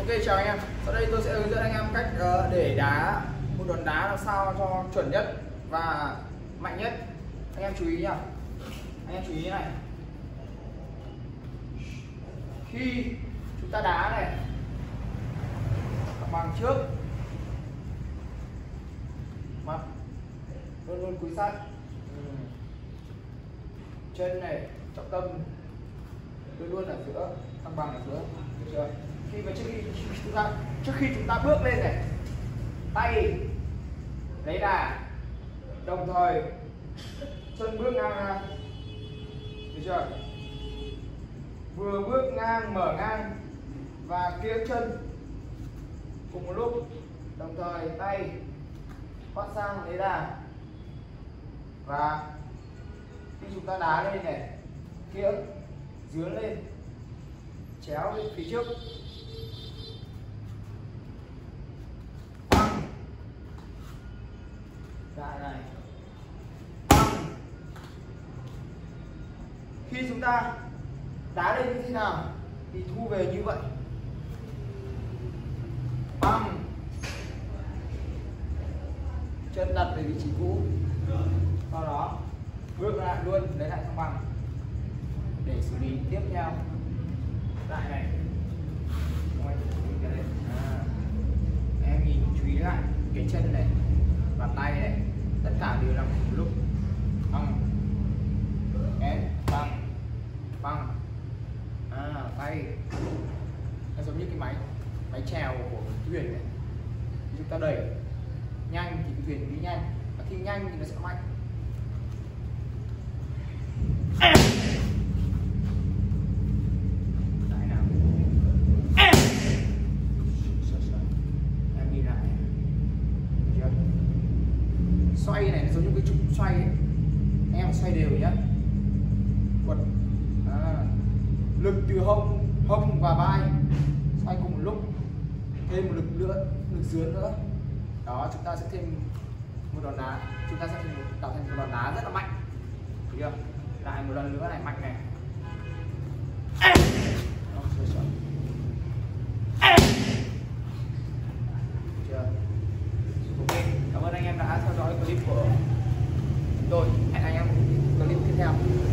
Ok, chào anh em. Sau đây tôi sẽ hướng dẫn anh em cách để đá một đòn đá làm sao cho chuẩn nhất và mạnh nhất. Anh em chú ý nhá. Anh em chú ý này. Khi chúng ta đá này, bằng trước, mặt luôn luôn cúi sát, chân này trọng tâm luôn luôn ở giữa, thăng bằng ở giữa, được chưa? Khi mà trước khi chúng ta bước lên này, tay lấy đà, đồng thời chân bước ngang ra, được chưa? Vừa bước ngang mở ngang và kiếng chân cùng một lúc, đồng thời tay thoát sang lấy đà, và khi chúng ta đá lên này, kiếng dướn lên, chéo lên phía trước, băng lại này, băng. Khi chúng ta đá lên như thế nào thì thu về như vậy, băng, chân đặt về vị trí cũ, sau đó bước lại luôn, lấy lại thăng bằng để xử lý tiếp theo. Lại này, em nhìn chú ý lại cái chân này và tay này, tất cả đều làm một lúc, băng, băng, băng, tay nó giống như cái máy chèo của thuyền này. Chúng ta đẩy nhanh thì cái thuyền đi nhanh, và khi nhanh thì nó sẽ mạnh. Xoay này nó giống như cái trục xoay ấy. Em xoay đều nhé. Quật lực từ hông và vai xoay cùng một lúc, thêm một lực nữa, lực dưới nữa. Đó, chúng ta sẽ thêm một đòn đá, chúng ta sẽ tạo thành một đòn đá rất là mạnh. Thấy chưa? Lại một lần nữa này, mạnh này. Ok, cảm ơn anh em đã theo dõi clip của chúng tôi. Hẹn anh em clip tiếp theo.